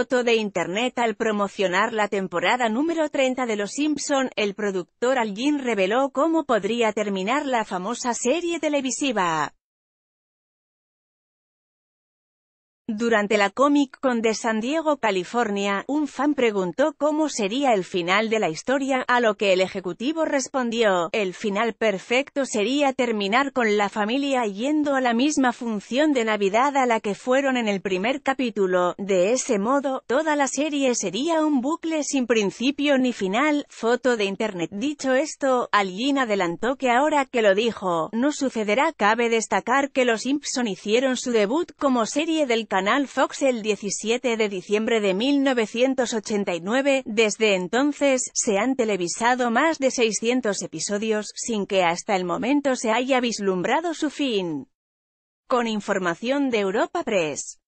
foto de internet al promocionar la temporada número 30 de Los Simpson, el productor Al Jean reveló cómo podría terminar la famosa serie televisiva. Durante la Comic-Con de San Diego, California, un fan preguntó cómo sería el final de la historia, a lo que el ejecutivo respondió: el final perfecto sería terminar con la familia yendo a la misma función de Navidad a la que fueron en el primer capítulo. De ese modo, toda la serie sería un bucle sin principio ni final. Foto de internet. Dicho esto, Al Jean adelantó que ahora que lo dijo, no sucederá. Cabe destacar que Los Simpson hicieron su debut como serie del canal Fox el 17 de diciembre de 1989, desde entonces, se han televisado más de 600 episodios, sin que hasta el momento se haya vislumbrado su fin. Con información de Europa Press.